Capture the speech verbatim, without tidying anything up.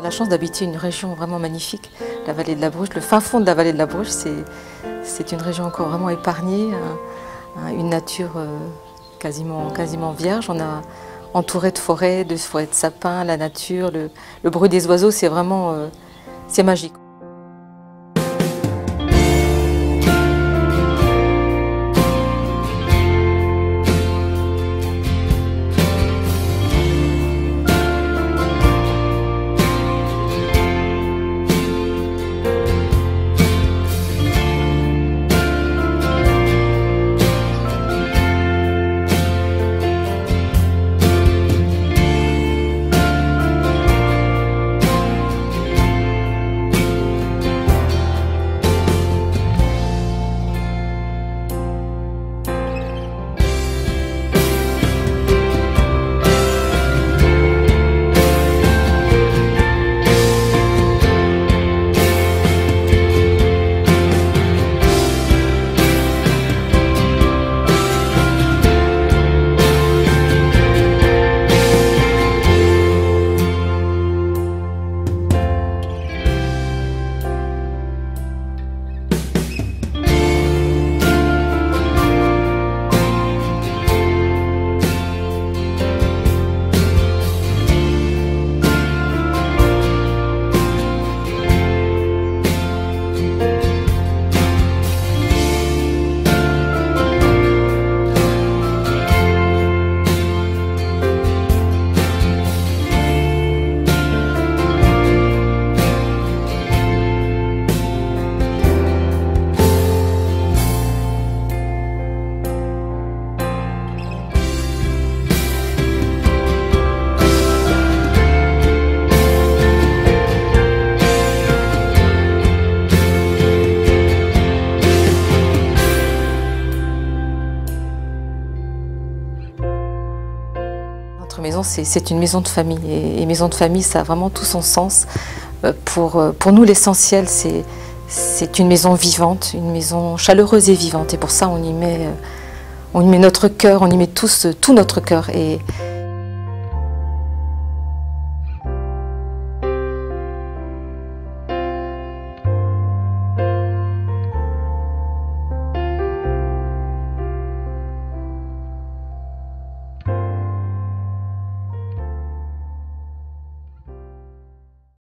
la chance d'habiter une région vraiment magnifique, la vallée de la Bruche. Le fin fond de la vallée de la Bruche, c'est une région encore vraiment épargnée, un, une nature euh, quasiment, quasiment vierge. On a entouré de forêts, de forêts de sapins, la nature, le, le bruit des oiseaux, c'est vraiment euh, c'est magique. Notre maison, c'est une maison de famille. Et, et maison de famille, ça a vraiment tout son sens. Pour, pour nous, l'essentiel, c'est une maison vivante, une maison chaleureuse et vivante. Et pour ça, on y met, on y met notre cœur, on y met tous, tout notre cœur. Et,